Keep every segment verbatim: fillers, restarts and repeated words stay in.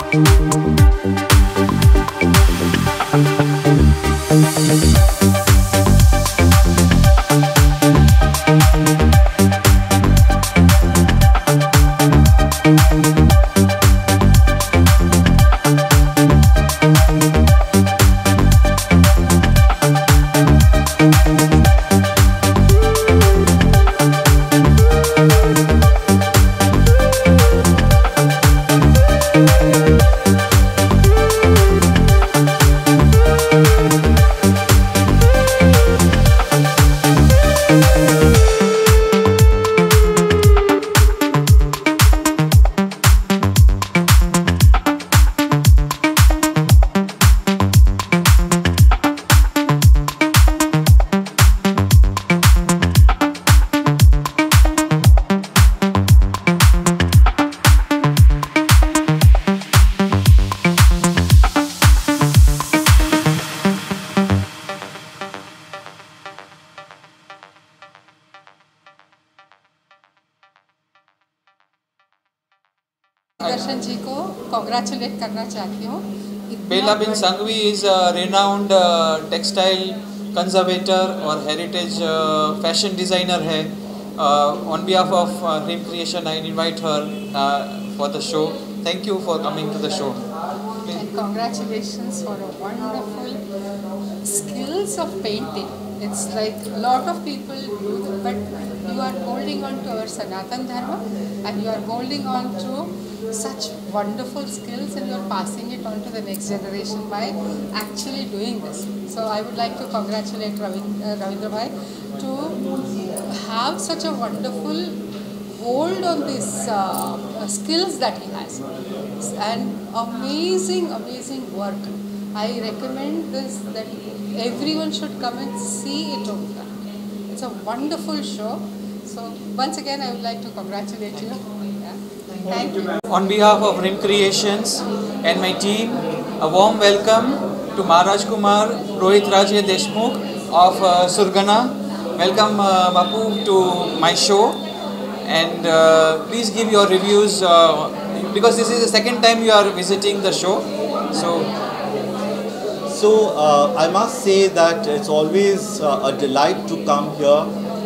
दर्शन जी को कॉन्ग्रेचुलेट करना चाहती हूँ। बेलाबिन Sanghvi is a renowned uh, textile conservator और heritage uh, fashion designer है. Uh, on behalf of uh, Dream Creation, I invite her uh, for the show. Thank you for coming to the show. And congratulations for a wonderful skills of painting. It's like a lot of people do that, but you are holding on to our Sanatan Dharma and you are holding on to such wonderful skills and you are passing it on to the next generation by actually doing this. So I would like to congratulate Ravindra, uh, Ravindra Bhai to have such a wonderful hold on these uh, skills that he has. And amazing, amazing work. I recommend this that everyone should come and see it over there. It's a wonderful show. So once again, I would like to congratulate you. Yeah. Thank you. On behalf of Rim Creations and my team, a warm welcome to Maharaj Kumar Rohit Rajya Deshmukh of uh, Surgana. Welcome uh, Bapu to my show, and uh, please give your reviews uh, because this is the second time you are visiting the show. So. So uh, I must say that it's always uh, a delight to come here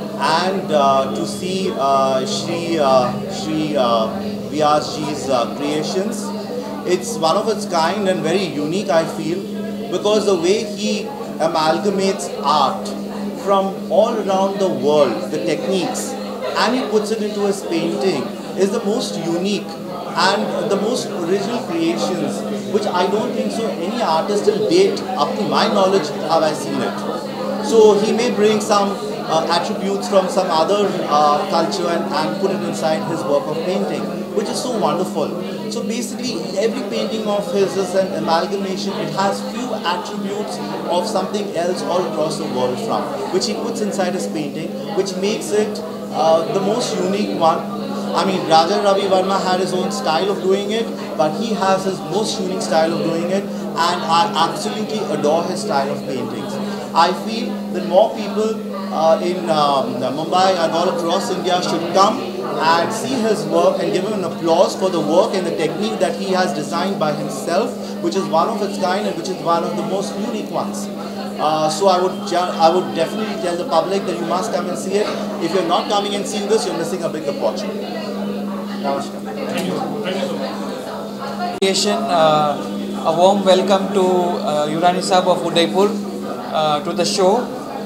and uh, to see uh, Shri uh, Shri uh, Vyasji's uh, creations. It's one of its kind and very unique, I feel, because the way he amalgamates art from all around the world, the techniques, and he puts it into his painting is the most unique and the most original creations, which I don't think so any artist till date, up to my knowledge, have I seen it. So he may bring some uh, attributes from some other uh, culture and, and put it inside his work of painting, which is so wonderful. So basically every painting of his is an amalgamation. It has few attributes of something else all across the world from, which he puts inside his painting, which makes it uh, the most unique one. I mean, Raja Ravi Verma had his own style of doing it, but he has his most unique style of doing it, and I absolutely adore his style of paintings. I feel that more people uh, in um, Mumbai and all across India should come and see his work and give him an applause for the work and the technique that he has designed by himself, which is one of its kind and which is one of the most unique ones. Uh, so I would I would definitely tell the public that you must come and see it. If you're not coming and seeing this, you're missing a big opportunity. Namaskar. Thank you. Thank you so much. Creation, uh, a warm welcome to uh, Yurani Sahab of Udaipur uh, to the show,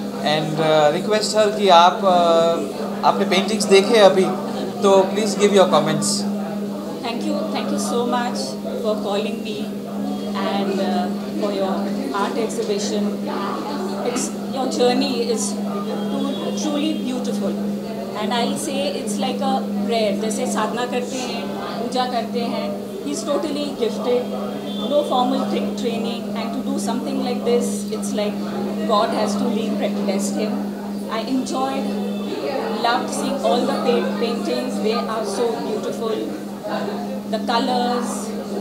and uh, request her कि आप uh, आपने paintings देखे अभी, तो please give your comments. Thank you, thank you so much for calling me and uh, for your art exhibition. It's your journey is truly beautiful. And I'll say it's like a prayer. जैसे साधना करते हैं, पूजा करते हैं. He's totally gifted, no formal training, and to do something like this, it's like God has truly blessed him. I enjoyed, loved seeing all the paintings. They are so beautiful. The colors,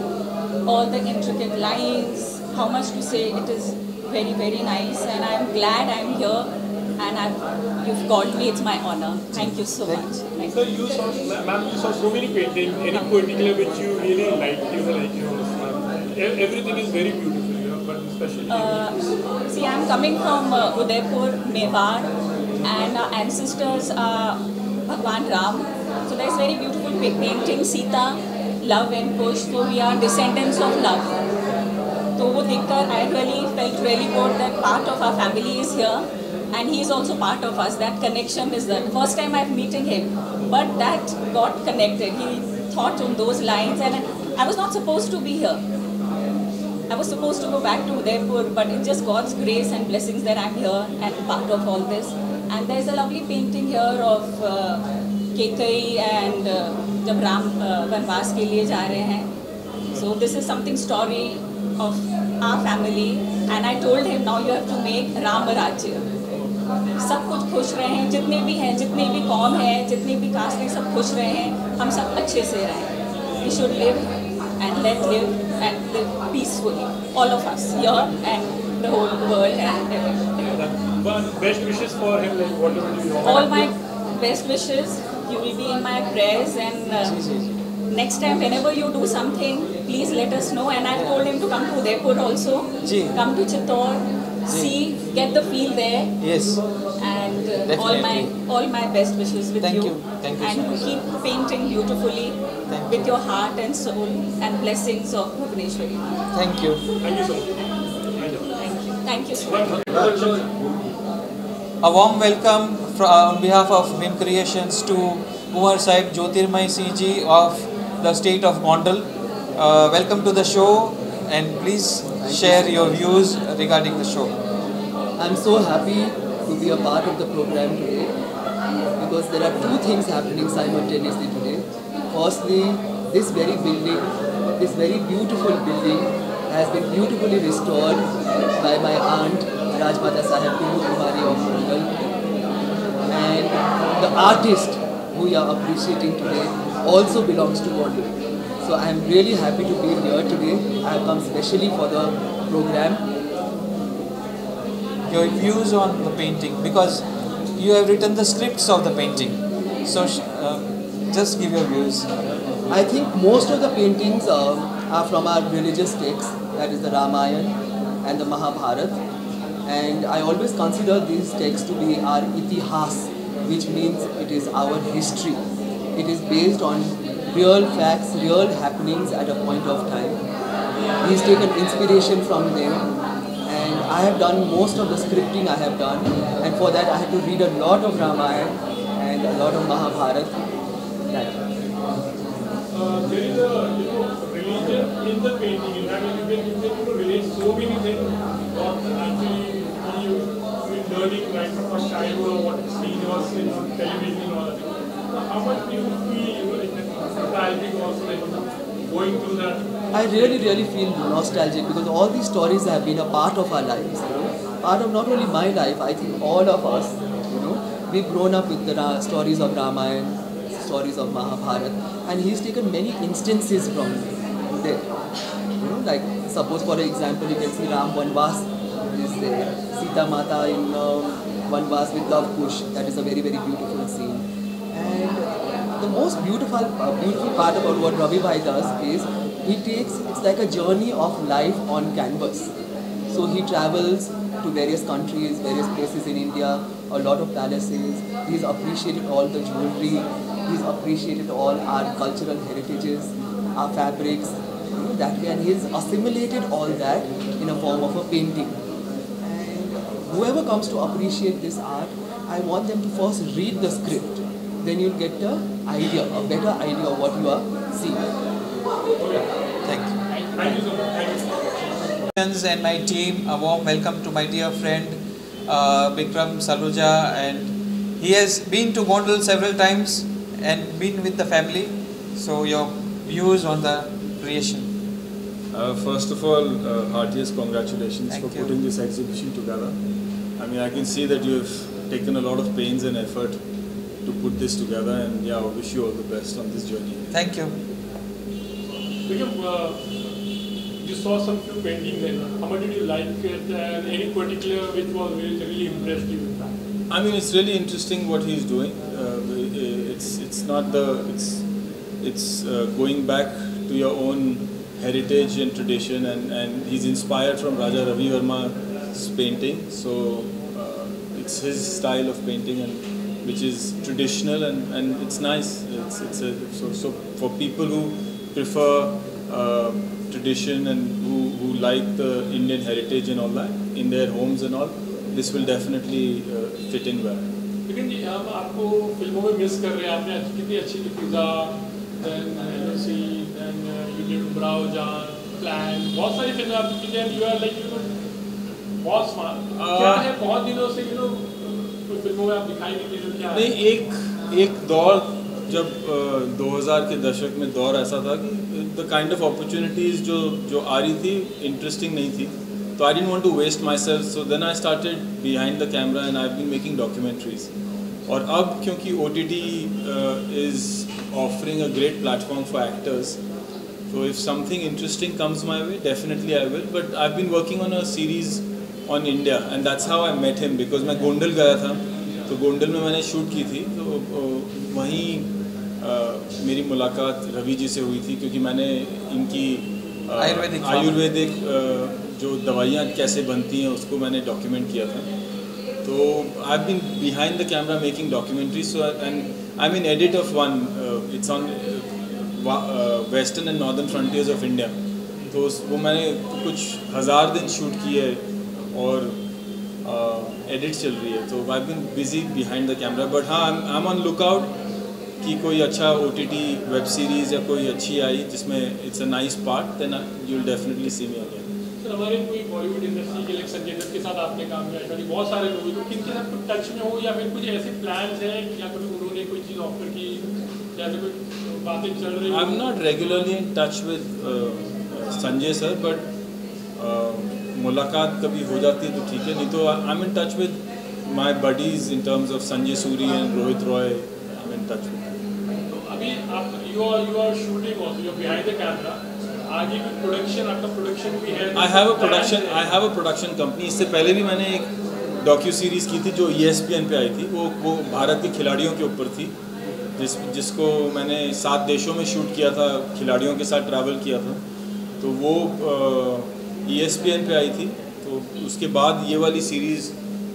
all the intricate lines. How much to say? It is very, very nice, and I'm glad I'm here. And I've, you've called me, it's my honor. Thank you so much. Thank so you saw, ma'am, you saw so many paintings. Any particular which you really liked? You know, like you know, e- everything is very beautiful, you know, but especially. Uh, see, I'm coming from uh, Udaipur, Mewar, and our ancestors are Bhagwan Ram. So there's very beautiful pa- painting, Sita, love and push. So we are descendants of love. So wo dekhkar, I really felt really good that part of our family is here, and he is also part of us. That connection is the first time I'm meeting him, but that got connected. He thought on those lines, and I was not supposed to be here. I was supposed to go back to Udaipur, but it's just God's grace and blessings that I'm here and part of all this. And there's a lovely painting here of uh, Kekai and uh, जब Ram uh, वनवास के लिए जा रहे हैं. So this is something story of our family, and I told him now you have to make Ram Rajya. सब कुछ खुश रहे हैं, जितने भी हैं, जितने भी कौम है, जितने भी कास्ट हैं, सब खुश रहे हैं, हम सब अच्छे से रहें. We should live and let live and live peacefully, all of us here and the whole world and everything. But best wishes for him, like whatever you want. All my best wishes, you will be in my prayers, and uh, next time whenever you do something, please let us know. And I've told him to come to Udaipur also, Ji. come to Chittor, see, get the feel there. Yes. And uh, all my Definitely. all my best wishes with Thank you. you. Thank you so And much. keep painting beautifully Thank with your heart and soul, and blessings of Bhubaneswari. Thank you. Thank you so much. Thank you. Thank you so much. A warm welcome fr- uh, on behalf of Vim Creations to Kumar Sahib Jyotirmay Singh Ji of the state of Gondal. Uh, welcome to the show, and please share your views regarding the show. I'm so happy to be a part of the program today because there are two things happening simultaneously today. Firstly, this very building, this very beautiful building has been beautifully restored by my aunt Rajmata Sahib Kundu Kumari of Gondal, and the artist who we are appreciating today also belongs to Gondal. So I am really happy to be here today. I have come specially for the program. Your views on the painting, because you have written the scripts of the painting. So sh- uh, just give your views. I think most of the paintings uh, are from our religious texts, that is the Ramayana and the Mahabharata. And I always consider these texts to be our itihas, which means it is our history. It is based on real facts, real happenings at a point of time. He's taken inspiration from them, and I have done most of the scripting I have done, and for that I had to read a lot of Ramayana and a lot of Mahabharata. That. Uh, there is a you know religion in the painting. In fact, you can, you can you know, relate so many things. What actually you been learning right from a childhood, or what seen was in on television and all that. How much do you feel you know like nostalgic also like going through that? I really, really feel nostalgic because all these stories have been a part of our lives. You know? Part of not only my life, I think all of us. You know, we've grown up with the Ra- stories of Ramayana, stories of Mahabharata, and he's taken many instances from there. You know, like suppose for example, you can see Ram Vanvas is there, Sita Mata in um, Vanvas with Love Kush. That is a very, very beautiful scene. And the most beautiful, uh, beautiful part about what Ravi Bhai does is he takes, it's like a journey of life on canvas. So he travels to various countries, various places in India, a lot of palaces. He's appreciated all the jewelry. He's appreciated all our cultural heritages, our fabrics, you know, that way. And he's assimilated all that in a form of a painting. And whoever comes to appreciate this art, I want them to first read the script. Then you'll get an idea, a better idea of what you are seeing. Thank you. Thank you so much. Thank you. And my team, a warm welcome to my dear friend uh, Bikram Saluja, and he has been to Gondal several times and been with the family. So your views on the creation? Uh, first of all, uh, heartiest congratulations Thank for you. putting this exhibition together. I mean, I can see that you've taken a lot of pains and effort to put this together, and yeah, I wish you all the best on this journey. Thank you. Vikram, uh, you saw some few paintings then. How much did you like it, and any particular which was really, really impressed you with that? I mean, it's really interesting what he's doing. Uh, it's it's not the it's it's uh, going back to your own heritage and tradition, and, and he's inspired from Raja Ravi Verma's painting. So uh, it's his style of painting, and which is traditional, and, and it's nice. It's, it's a, so, so for people who prefer uh, tradition and who, who like the Indian heritage and all that in their homes and all, this will definitely uh, fit in well. लेकिन जी हम आपको फिल्मों में miss कर रहे हैं. आपने कितनी अच्छी की फिजा, then L O C, then you did Umrao Jaan, Plan, बहुत सारी फिल्में आपने की हैं. You are like you know बहुत smart. क्या है बहुत दिनों से you know कोई फिल्मों में आप दिखाई नहीं दे रहे. क्या नहीं, एक एक दौर जब दो हज़ार के दशक में दौर ऐसा था कि द काइंड ऑफ अपॉर्चुनिटीज़ जो जो आ रही थी इंटरेस्टिंग नहीं थी, तो I didn't want to waste myself. So then I started behind the camera and I have been making documentaries. और अब क्योंकि O T T is offering a great platform for actors, so if something interesting comes my way, definitely I will. But I've been working on a series on India, and that's how I met him, because मैं गोंडल गया था, तो गोंडल में मैंने shoot की थी. तो वहीं uh, मेरी मुलाकात रवि जी से हुई थी, क्योंकि मैंने इनकी uh, आयुर्वेदिक आयुर्वेदिक uh, जो दवाइयाँ कैसे बनती हैं उसको मैंने डॉक्यूमेंट किया था. तो I have been behind the camera making documentary. So and I mean edit of one, it's on western and northern frontiers of India. तो वो मैंने कुछ हज़ार दिन शूट किए और एडिट uh, चल रही है. तो I been busy behind the camera. But हाँ, आई एम ऑन लुकआउट कि कोई अच्छा O T T web series या कोई अच्छी आई जिसमें it's a nice part, then you will definitely see me again. Sir हमारे कोई बॉलीवुड इंडस्ट्री के लिए संजय दत्त के साथ आपने काम किया है, बहुत सारे लोग, तो किन के साथ कुछ टच में हो या फिर कुछ ऐसे प्लान्स हैं या कभी उन्होंने कोई चीज़ ऑफर की या फिर कोई बातें चल रही? I am not regularly in touch with Sanjay sir, but मुलाकात कभी हो जाती है तो ठीक है, नहीं तो I am in touch with my buddies in terms of Sanjay Suri and Rohit Roy. I am in touch with. अभी आप you are you are shooting also, you are behind the camera. आगे भी प्रोडक्शन, आपका प्रोडक्शन भी है? I have a production I have a production company. इससे पहले भी मैंने एक डॉक्यू सीरीज़ की थी जो E S P N पे आई थी. वो वो भारत के खिलाड़ियों के ऊपर थी, जिस जिसको मैंने सात देशों में शूट किया था, खिलाड़ियों के साथ ट्रैवल किया था. तो वो E S P N पे आई थी. तो उसके बाद ये वाली सीरीज़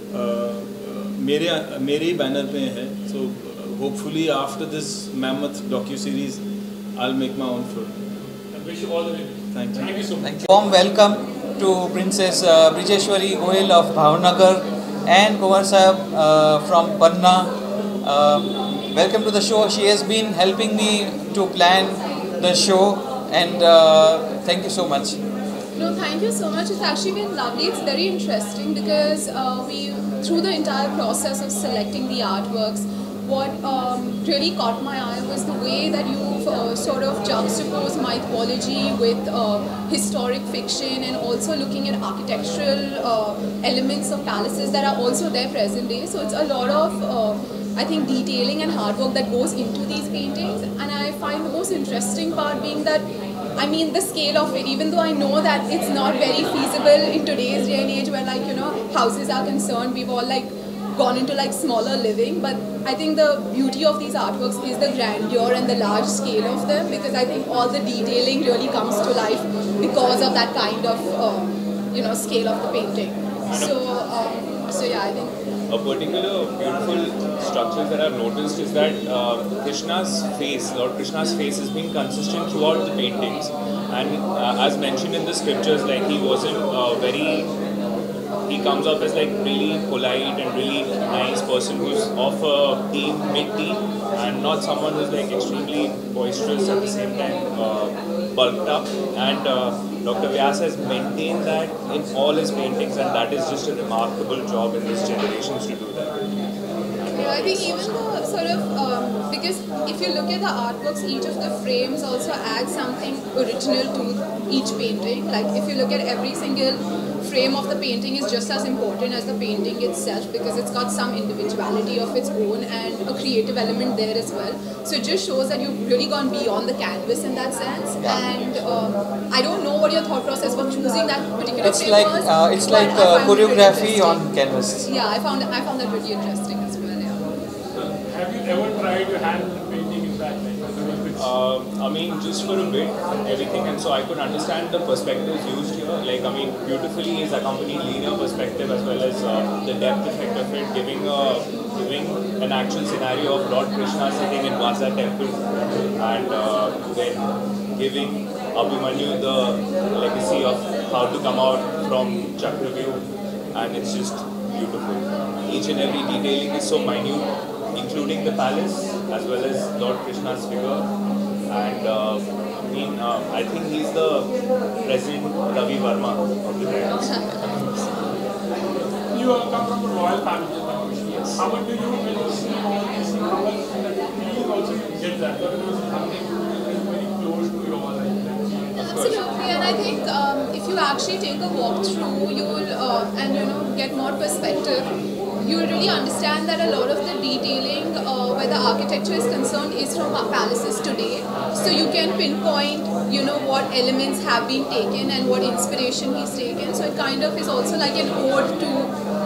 मेरे मेरे ही बैनर पे है. So hopefully after this mammoth docu series I will make my own film. Wish you all the best. Thank you. Thank you so much. Thank you. Warm welcome to Princess uh, Brijeshwari Goyal of Bhavnagar and Kumar Sahab uh, from Panna. Uh, welcome to the show. She has been helping me to plan the show, and uh, thank you so much. No, thank you so much. It's actually been lovely. It's very interesting because uh, we, through the entire process of selecting the artworks, what um, really caught my eye was the way that you've uh, sort of juxtaposed mythology with uh, historic fiction, and also looking at architectural uh, elements of palaces that are also there present day. So it's a lot of, uh, I think, detailing and hard work that goes into these paintings. And I find the most interesting part being that, I mean, the scale of it, even though I know that it's not very feasible in today's day and age where, like, you know, houses are concerned, we've all like gone into like smaller living, but I think the beauty of these artworks is the grandeur and the large scale of them, because I think all the detailing really comes to life because of that kind of uh, you know, scale of the painting. So um, so yeah, I think a particular beautiful structure that I've noticed is that uh, Krishna's face, Lord Krishna's face has been consistent throughout the paintings, and uh, as mentioned in the scriptures, like he wasn't uh, very he comes off as like really polite and really nice person who's of a teen, mid-teen, and not someone who's like extremely boisterous at the same time, uh, bulked up. And uh, Doctor Vyas has maintained that in all his paintings, and that is just a remarkable job in this generation to do that. I think even the sort of, um, because if you look at the artworks, each of the frames also adds something original to each painting. Like if you look at every single frame of the painting is just as important as the painting itself, because it's got some individuality of its own and a creative element there as well. So it just shows that you've really gone beyond the canvas in that sense. And um, I don't know what your thought process for choosing that particular It's frame like was. uh, it's but like I uh, found it really choreography interesting. on canvas. Yeah, I found I found that really interesting as well. Yeah. Have you ever tried your hand painting in fact, like with uh, I mean, just for a bit, everything, and so I could understand the perspectives used here. Like, I mean, beautifully is accompanying linear perspective as well as uh, the depth effect of it, giving a, giving an actual scenario of Lord Krishna sitting in Vasa temple, and uh, then giving Abhimanyu the legacy of how to come out from Chakravyuh, and it's just beautiful. Each and every detailing is so minute, including the palace as well as Lord Krishna's figure. And uh, I mean, uh, I think he's the President Ravi Verma of the Bridals. You uh, come from a royal family. Yes. How do you, when you see all these novels, do you also get that? Or it was something very close to your life? Absolutely, and I think um, if you actually take a walk through, you will uh, and you know get more perspective. You will really understand that a lot of the detailing uh, where the architecture is concerned is from our palaces today. So you can pinpoint, you know, what elements have been taken and what inspiration he's taken. So it kind of is also like an ode to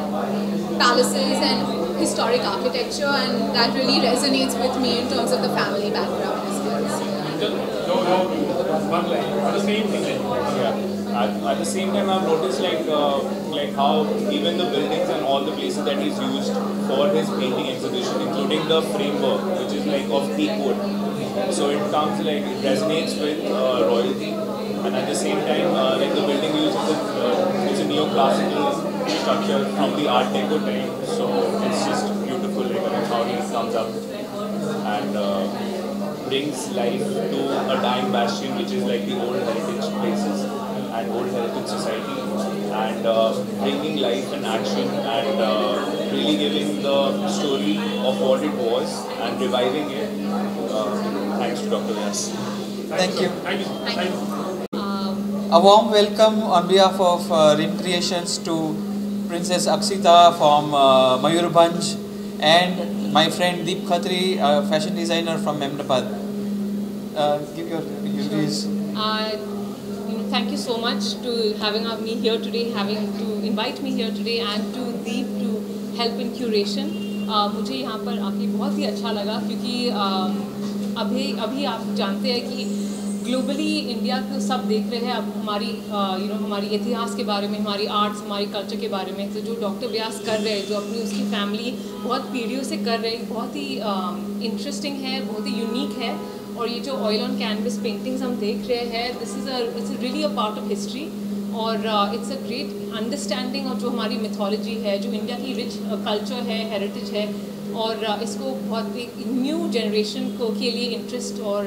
palaces and historic architecture, and that really resonates with me in terms of the family background as well. No, no, one line, or the same thing. Yeah. At, at the same time, I've noticed like uh, like how even the buildings and all the places that he's used for his painting exhibition, including the framework, which is like of teak wood. So it comes like it resonates with uh, royalty, and at the same time, uh, like the building uses a, uh, is a neoclassical structure from the Art Deco time. So it's just beautiful, like how he comes up and uh, brings life to a dying bastion, which is like the old heritage places and old heritage society, and uh, bringing life and action, and uh, really giving the story of what it was and reviving it. Uh, thanks to Doctor Vyas. Thank you. Thank you. Thank you. A warm welcome on behalf of uh, Rim Creations to Princess Akshita from uh, Mayurbhanj, and my friend Deep Khatri, a fashion designer from Ahmedabad. Uh, give your views. Uh, Thank you so much to having me here today, having to invite me here today, and to Deep to help in curation. Uh, मुझे यहाँ पर आके बहुत ही अच्छा लगा, क्योंकि uh, अभी अभी आप जानते हैं कि ग्लोबली इंडिया को सब देख रहे हैं अब हमारी यू नो हमारी इतिहास के बारे में, हमारी आर्ट्स, हमारी कल्चर के बारे में। तो जो डॉक्टर व्यास कर रहे हैं, जो अपनी उसकी फैमिली बहुत पीढ़ियों से कर रहे हैं, बहुत ही इंटरेस्टिंग है, बहुत ही यूनिक है। और ये जो ऑयल ऑन कैनवस पेंटिंग्स हम देख रहे हैं, this is a it's really a part of history, और it's a great understanding of जो हमारी मिथोलॉजी है, जो इंडिया की रिच कल्चर है, हेरिटेज है, और uh, इसको बहुत एक न्यू जनरेशन को के लिए इंटरेस्ट और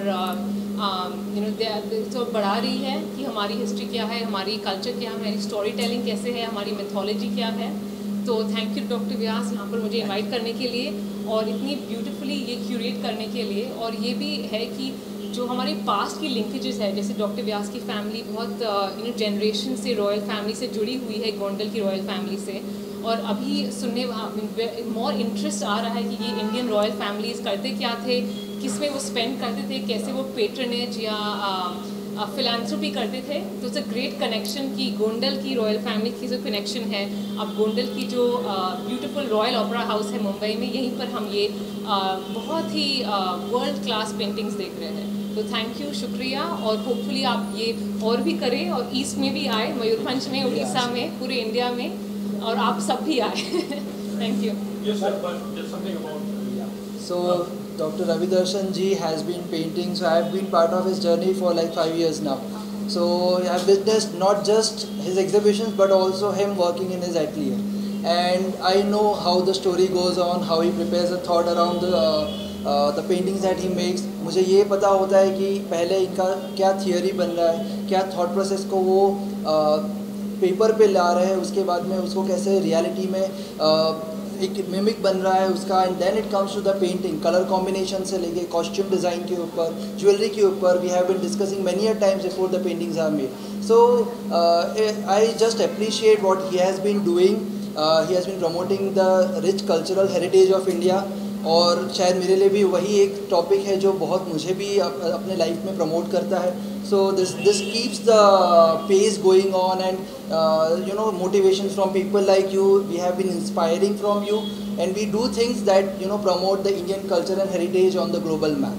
यू नो तो बढ़ा रही है कि हमारी हिस्ट्री क्या है, हमारी कल्चर क्या है, हमारी स्टोरी टेलिंग कैसे है, हमारी मिथोलॉजी क्या है। तो थैंक यू डॉक्टर व्यास यहाँ पर मुझे इनवाइट करने के लिए और इतनी ब्यूटीफुली ये क्यूरेट करने के लिए। और ये भी है कि जो हमारे पास्ट की लिंकेजेस है, जैसे डॉक्टर व्यास की फैमिली बहुत यू नो जनरेशन से रॉयल फैमिली से जुड़ी हुई है, गोंडल की रॉयल फैमिली से, और अभी सुनने मोर इंटरेस्ट आ रहा है कि ये इंडियन रॉयल फैमिलीज़ करते क्या थे, किस में वो स्पेंड करते थे, कैसे वो पेट्रनेज या फिलैंथ्रोपी करते थे। तो इट्स अ ग्रेट कनेक्शन कि गोंडल की रॉयल फैमिली की जो कनेक्शन है, अब गोंडल की जो ब्यूटीफुल रॉयल ओपेरा हाउस है मुंबई में, यहीं पर हम ये uh, बहुत ही वर्ल्ड क्लास पेंटिंग्स देख रहे हैं। तो थैंक यू, शुक्रिया, और होपफुली आप ये और भी करें और ईस्ट में भी आए, मयूरभंज में, उड़ीसा में, पूरे इंडिया में, और आप सब भी आए। Thank you. Yes, sir, but just something about. So Doctor Ravi Darshan ji has been painting, so I have been part of his journey for like five years now. So I have witnessed not just his exhibitions but also him working in his atelier, and I know how the story goes on, how he prepares a thought around the uh, uh, the paintings that he makes. मुझे ये पता होता है कि पहले इनका क्या theory बन रहा है, क्या थॉट प्रोसेस को वो पेपर पे ला रहे हैं, उसके बाद में उसको कैसे रियलिटी में uh, एक मिमिक बन रहा है उसका, and then it comes to the painting, colour combination से लेके कॉस्ट्यूम डिज़ाइन के ऊपर, ज्वेलरी के ऊपर। We have been discussing many a times before the paintings are made. So I just appreciate what he has been doing. He has been promoting the rich cultural heritage of India, और शायद मेरे लिए भी वही एक topic है जो बहुत मुझे भी अपने लाइफ में प्रमोट करता है। So this this keeps the pace going on, and you know motivation from people like you, we have been inspiring from you, and we do things that you know promote the Indian culture and heritage on the global map.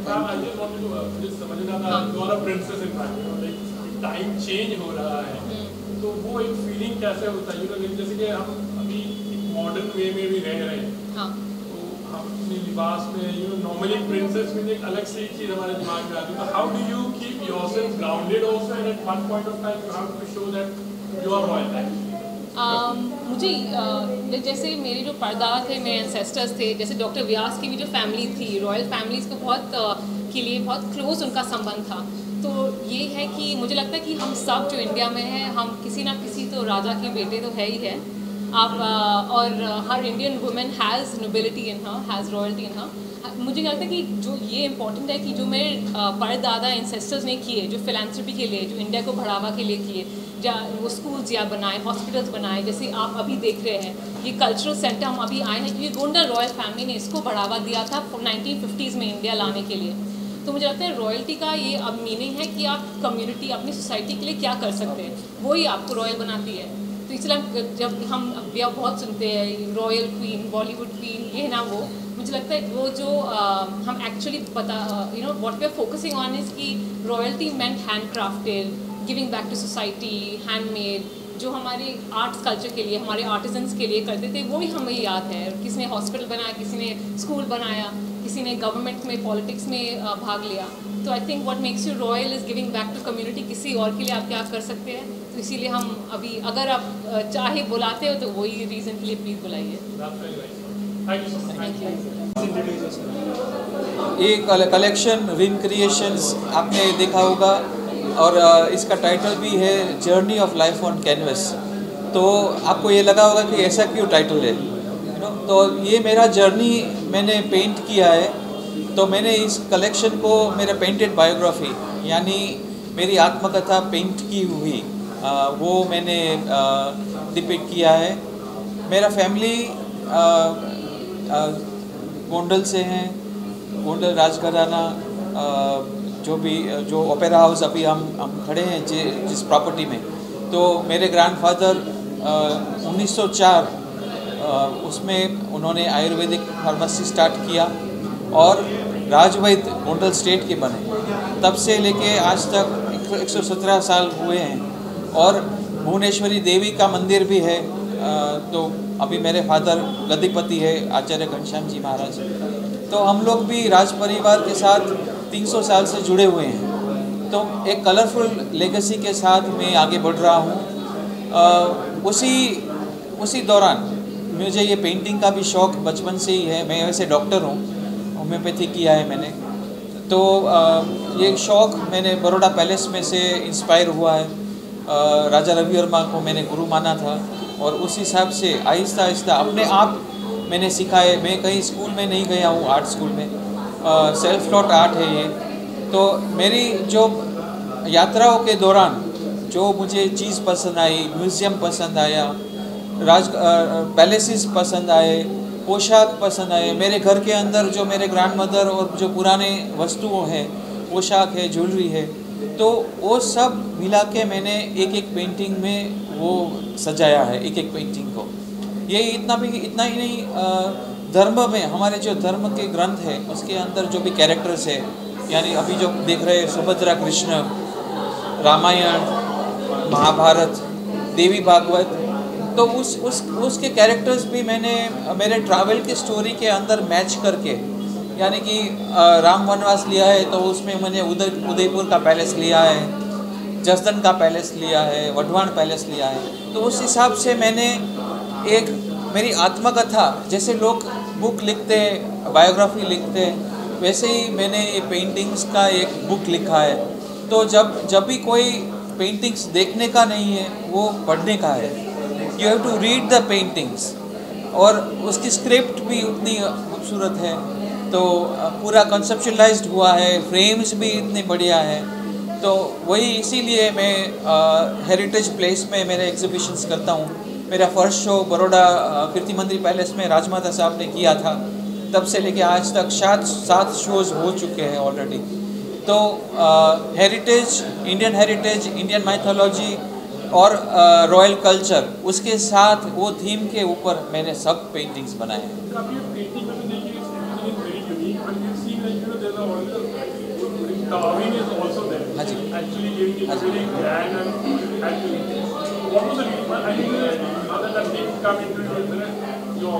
I just wanted to uh, just समझना था, you are a princess in fact, you know, like time change हो रहा है, तो वो एक feeling कैसे होता है, you know, जैसे कि हम अभी modern way में भी रह रहे हैं, हाँ, तो हम अपने लिबास में, you know, normally princess में एक अलग सी चीज़ हमारे दिमाग में आती है, तो how do you keep yourself grounded also, and at one point of time you have to show that you are royal actually? Uh, मुझे uh, जैसे मेरे जो परदादा थे, मेरे एंसेस्टर्स थे, जैसे डॉक्टर व्यास की भी जो फैमिली थी, रॉयल फैमिलीज़ को बहुत uh, के लिए बहुत क्लोज उनका संबंध था। तो ये है कि मुझे लगता है कि हम सब जो इंडिया में हैं, हम किसी ना किसी तो राजा के बेटे तो है ही है आप, uh, और हर Indian women has nobility in her, has royalty in her. मुझे लगता है कि जो ये इम्पोर्टेंट है कि जो मेरे परदादा एंसेस्टर्स ने किए, जो फिलैंथ्रोपी के लिए, जो इंडिया को बढ़ावा के लिए किए, या वो स्कूल्स या बनाए, हॉस्पिटल्स बनाए, जैसे आप अभी देख रहे हैं ये कल्चरल सेंटर हम अभी आए हैं क्योंकि गोंडा रॉयल फैमिली ने इसको बढ़ावा दिया था नाइनटीन फिफ्टीज़ में इंडिया लाने के लिए। तो मुझे लगता है रॉयल्टी का ये अब मीनिंग है कि आप कम्युनिटी, अपनी सोसाइटी के लिए क्या कर सकते हैं, वही आपको रॉयल बनाती है। तो इसलिए जब हम अब बहुत सुनते हैं रॉयल क्वीन, बॉलीवुड क्वीन, ये ना वो, मुझे लगता है वो जो uh, हम एक्चुअली पता you know what we are focusing on is कि royalty meant hand crafted, giving back to society, handmade, जो हमारे आर्ट्स कल्चर के लिए, हमारे आर्टिजन्स के लिए करते थे, वो ही हमें याद है। किसी ने हॉस्पिटल बनाया, किसी ने स्कूल बनाया, किसी ने गवर्नमेंट में, पॉलिटिक्स में uh, भाग लिया। तो I think what makes you royal is giving back to community. किसी और के लिए आप क्या कर सकते हैं, तो इसीलिए हम अभी अगर आप uh, चाहे बुलाते हो तो वही रीज़न के लिए प्लीज़ बुलाइए। ये कलेक्शन रिन क्रिएशंस आपने देखा होगा, और इसका टाइटल भी है journey of life on canvas. तो आपको ये लगा होगा कि ऐसा क्यों टाइटल है, यू नो। तो ये मेरा जर्नी मैंने पेंट किया है, तो मैंने इस कलेक्शन को मेरा पेंटेड बायोग्राफी यानी मेरी आत्मकथा पेंट की हुई आ, वो मैंने डिपिक्ट किया है। मेरा फैमिली गोंडल से हैं, गोंडल राजघराना, जो भी जो ओपेरा हाउस अभी हम हम खड़े हैं जि, जिस प्रॉपर्टी में, तो मेरे ग्रैंडफादर उन्नीस सौ चार उसमें उन्होंने आयुर्वेदिक फार्मेसी स्टार्ट किया और राजवैद्य गोंडल स्टेट के बने। तब से लेके आज तक एक सौ सत्रह साल हुए हैं, और भुवनेश्वरी देवी का मंदिर भी है। तो अभी मेरे फादर गद्दीपति है आचार्य घनश्याम जी महाराज। तो हम लोग भी राज परिवार के साथ तीन सौ साल से जुड़े हुए हैं। तो एक कलरफुल लेगेसी के साथ मैं आगे बढ़ रहा हूँ। उसी उसी दौरान मुझे ये पेंटिंग का भी शौक़ बचपन से ही है। मैं वैसे डॉक्टर हूँ, होम्योपैथी किया है मैंने। तो आ, ये शौक़ मैंने बड़ौदा पैलेस में से इंस्पायर हुआ है। आ, राजा रवि वर्मा को मैंने गुरु माना था, और उस हिसाब से आहिस्ता आहिस्ता अपने आप मैंने सीखा है। मैं कहीं स्कूल में नहीं गया हूँ, आर्ट स्कूल में, सेल्फ टॉट आर्ट है ये। तो मेरी जो यात्राओं के दौरान जो मुझे चीज़ पसंद आई, म्यूज़ियम पसंद आया, राज पैलेसेस पसंद आए, पोशाक पसंद आए, मेरे घर के अंदर जो मेरे ग्रैंडमदर और जो पुराने वस्तुओं हैं, पोशाक है, ज्वेलरी है, तो वो सब मिला के मैंने एक एक पेंटिंग में वो सजाया है, एक एक पेंटिंग को। ये इतना भी इतना ही नहीं, धर्म में हमारे जो धर्म के ग्रंथ है उसके अंदर जो भी कैरेक्टर्स है, यानी अभी जो देख रहे हैं सुभद्रा कृष्ण, रामायण, महाभारत, देवी भागवत, तो उस उस उसके कैरेक्टर्स भी मैंने मेरे ट्रैवल की स्टोरी के अंदर मैच करके, यानी कि राम वनवास लिया है तो उसमें मैंने उदय उदयपुर का पैलेस लिया है, जसदन का पैलेस लिया है, वढवाण पैलेस लिया है। तो उस हिसाब से मैंने एक मेरी आत्मकथा, जैसे लोग बुक लिखते हैं, बायोग्राफी लिखते हैं, वैसे ही मैंने ये पेंटिंग्स का एक बुक लिखा है। तो जब जब भी कोई पेंटिंग्स देखने का नहीं है, वो पढ़ने का है। You have to read the paintings, और उसकी स्क्रिप्ट भी उतनी खूबसूरत है, तो पूरा कंसेप्चुअलाइज्ड हुआ है, फ्रेम्स भी इतने बढ़िया है। तो वही इसीलिए मैं हेरिटेज प्लेस में मेरे एग्जीबिशंस करता हूँ। मेरा फर्स्ट शो बड़ौदा कीर्ति मंदिर पैलेस में राजमाता साहब ने किया था, तब से लेके आज तक सात सात शोज़ हो चुके हैं ऑलरेडी। तो heritage, Indian heritage, Indian mythology और रॉयल कल्चर, उसके साथ वो थीम के ऊपर मैंने सब पेंटिंग्स बनाए हैं। the Aveen is also there. हाँ जी. Actually giving it a very grand and activity. What was the reason? I think other than things come into your.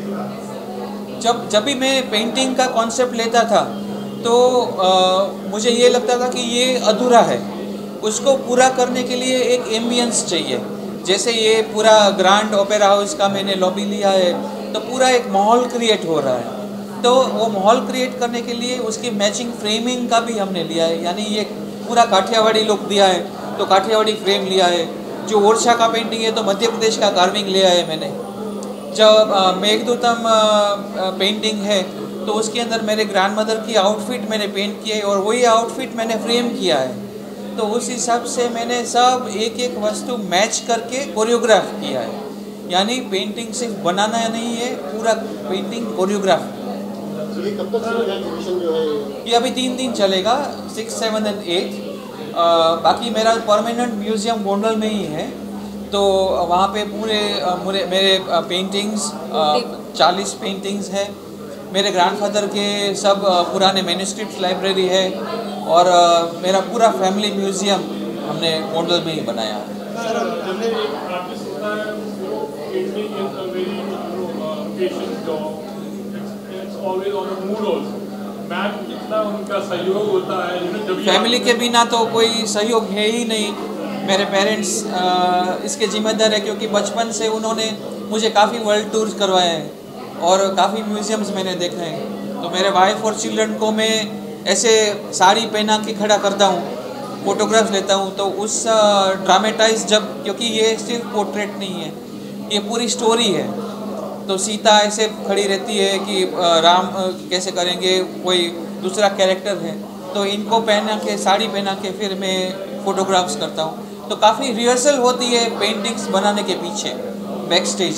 जब जब भी मैं पेंटिंग का कॉन्सेप्ट लेता था तो आ, मुझे ये लगता था कि ये अधूरा है, उसको पूरा करने के लिए एक एम्बियंस चाहिए. जैसे ये पूरा ग्रैंड ओपेरा हाउस का मैंने लॉबी लिया है तो पूरा एक माहौल क्रिएट हो रहा है, तो वो माहौल क्रिएट करने के लिए उसकी मैचिंग फ्रेमिंग का भी हमने लिया है. यानी ये पूरा काठियावाड़ी लुक दिया है तो काठियावाड़ी फ्रेम लिया है. जो ओरछा का पेंटिंग है तो मध्य प्रदेश का कार्विंग लिया है मैंने. जब मेघदूतम पेंटिंग है तो उसके अंदर मेरे ग्रैंडमदर की आउटफिट मैंने पेंट किया है और वही आउटफिट मैंने फ्रेम किया है. तो उस हिसाब से मैंने सब एक एक वस्तु मैच करके कोरियोग्राफ किया है. यानी पेंटिंग सिर्फ बनाना नहीं है, पूरा पेंटिंग कोरियोग्राफ. ये कब तक चलेगा एग्जीबिशन जो है? ये अभी तीन दिन चलेगा, सिक्स सेवन एंड एट. बाकी मेरा परमानेंट म्यूजियम गोंडल में ही है, तो वहाँ पे पूरे मेरे मेरे पेंटिंग्स चालीस पेंटिंग्स है. मेरे ग्रैंडफादर के सब पुराने मैन्युस्क्रिप्ट लाइब्रेरी है और मेरा पूरा फैमिली म्यूजियम हमने गोंडल में ही बनाया है. सर, हमने एक आर्टिस्ट होता है, वो painting is a very patient job. It's always on the mood also. Ma'am कितना उनका सहयोग होता है, यू नो, जब फैमिली के बिना तो कोई सहयोग है ही नहीं. मेरे पेरेंट्स इसके जिम्मेदार है क्योंकि बचपन से उन्होंने मुझे काफ़ी वर्ल्ड टूर्स करवाए हैं और काफ़ी म्यूजियम्स मैंने देखे हैं. तो मेरे वाइफ और चिल्ड्रन को मैं ऐसे साड़ी पहना के खड़ा करता हूँ, फोटोग्राफ्स लेता हूँ, तो उस ड्रामेटाइज जब, क्योंकि ये सिर्फ पोर्ट्रेट नहीं है, ये पूरी स्टोरी है. तो सीता ऐसे खड़ी रहती है कि राम कैसे करेंगे, कोई दूसरा कैरेक्टर है, तो इनको पहना के साड़ी पहना के फिर मैं फोटोग्राफ्स करता हूँ. तो काफ़ी रिहर्सल होती है पेंटिंग्स बनाने के पीछे बैक स्टेज.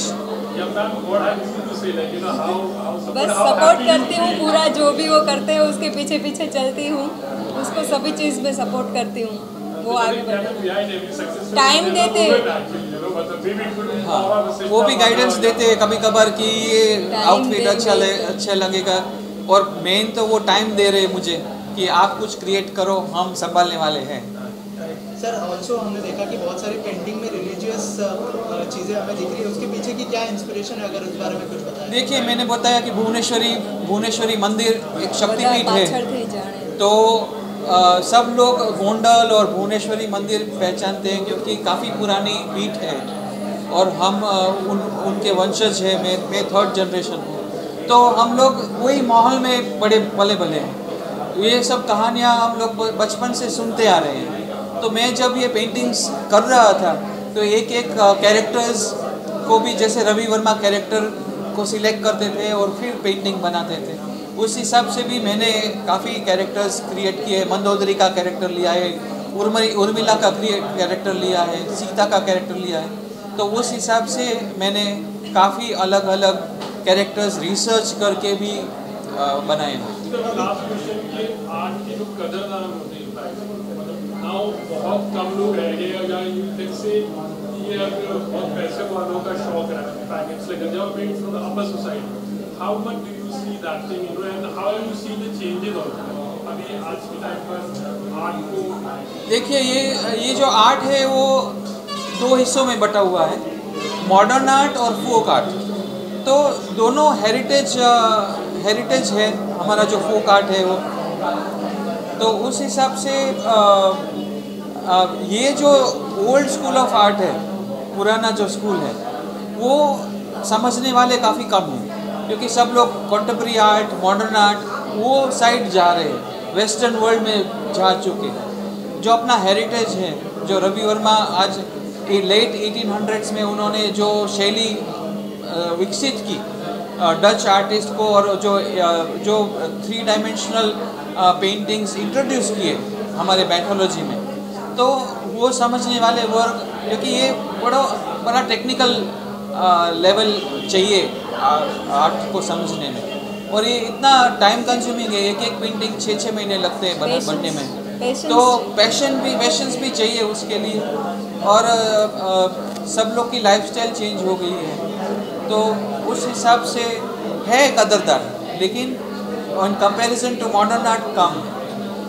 बस सपोर्ट करती हूँ, पूरा जो भी वो करते हैं उसके पीछे पीछे चलती हूँ, उसको सभी चीज़ में सपोर्ट करती हूँ. वो आगे बढ़े, टाइम देते हाँ, वो भी गाइडेंस देते हैं कभी कभार कि ये आउटफिट अच्छा ले, अच्छा लगेगा. और मेन तो वो टाइम दे रहे मुझे कि आप कुछ क्रिएट करो, हम संभालने वाले हैं. सर, ऑल्सो हमने देखा कि बहुत सारी पेंटिंग में रिलीजियस चीज़ें हमें दिख रही है, उसके पीछे की क्या इंस्पिरेशन है, अगर उस बारे में कुछ बताएं. देखिए, मैंने बताया कि भुवनेश्वरी भुवनेश्वरी मंदिर एक शक्तिपीठ है, तो आ, सब लोग गोंडल और भुवनेश्वरी मंदिर पहचानते हैं क्योंकि काफ़ी पुरानी पीठ है और हम आ, उन उनके वंशज हैं. मैं मैं थर्ड जनरेशन हूँ, तो हम लोग वही माहौल में बड़े पले बले हैं. ये सब कहानियाँ हम लोग बचपन से सुनते आ रहे हैं. तो मैं जब ये पेंटिंग्स कर रहा था तो एक एक कैरेक्टर्स को भी, जैसे रवि वर्मा कैरेक्टर को सिलेक्ट करते थे और फिर पेंटिंग बनाते थे, उस हिसाब से भी मैंने काफ़ी कैरेक्टर्स क्रिएट किए. मंदोदरी का कैरेक्टर लिया है, उर्मी उर्मिला का कैरेक्टर लिया है, सीता का कैरेक्टर लिया है. तो उस हिसाब से मैंने काफ़ी अलग अलग कैरेक्टर्स रिसर्च करके भी बनाए हैं. बहुत कम लोग रह गए या जैसे ये बहुत पैसे वालों का शौक है पैकेट्स लेकर जाओ paint from the upper society. How much do you see that thing, you know, and how you see the changes also अभी आज के टाइम पर आर्ट को? देखिए, ये ये जो आर्ट है वो दो हिस्सों में बटा हुआ है, मॉडर्न आर्ट और फोक आर्ट. तो दोनों हेरिटेज हेरिटेज है हमारा जो फोक आर्ट है वो. तो उस हिसाब से आ, आ, ये जो ओल्ड स्कूल ऑफ आर्ट है, पुराना जो स्कूल है, वो समझने वाले काफ़ी कम हैं क्योंकि सब लोग कंटेम्प्रेरी आर्ट, मॉडर्न आर्ट वो साइड जा रहे हैं, वेस्टर्न वर्ल्ड में जा चुके हैं. जो अपना हेरिटेज है, जो रवि वर्मा आज लेट एटीन हंड्रेड्स में उन्होंने जो शैली विकसित की डच आर्टिस्ट को, और जो जो थ्री डायमेंशनल पेंटिंग्स इंट्रोड्यूस किए हमारे पैथोलॉजी में, तो वो समझने वाले वर्ग, क्योंकि ये बड़ा बड़ा टेक्निकल लेवल चाहिए आर्ट को समझने में, और ये इतना टाइम कंज्यूमिंग है, एक एक पेंटिंग छः छः महीने लगते हैं बन, बनने में. तो पैशन भी पैशंस भी चाहिए उसके लिए, और आ, आ, सब लोग की लाइफस्टाइल चेंज हो गई है, तो उस हिसाब से है कदरदार, लेकिन on comparison to modern art कम.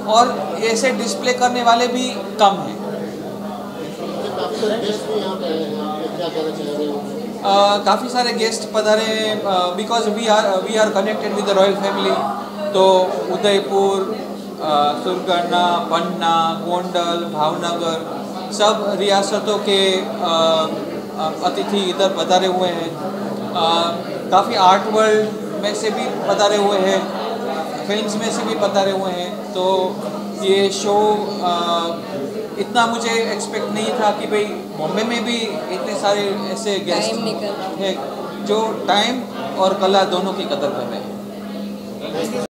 और ऐसे डिस्प्ले करने वाले भी कम हैं। काफ़ी सारे गेस्ट भी यहाँ पे आए हैं, आप क्या कहना चाहेंगे? काफ़ी सारे गेस्ट पधारे because we are we are connected with the royal family. तो उदयपुर, सुरगना, पन्ना, गोंडल, भावनगर, सब रियासतों के अतिथि इधर पधारे हुए हैं। काफ़ी आर्ट वर्ल्ड में से भी पधारे हुए हैं, फिल्म्स में से भी पधारे हुए हैं। तो ये शो इतना मुझे एक्सपेक्ट नहीं था कि भाई बॉम्बे में भी इतने सारे ऐसे गेस्ट हैं जो टाइम और कला दोनों की कदर कर रहे हैं।